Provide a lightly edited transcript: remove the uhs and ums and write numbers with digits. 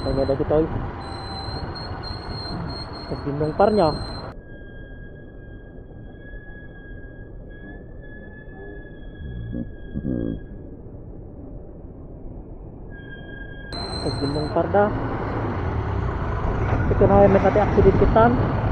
Kanya dah kita oi. Pagdindong par niya. Pagdindong par dah. Ito na may nakati accident kitan.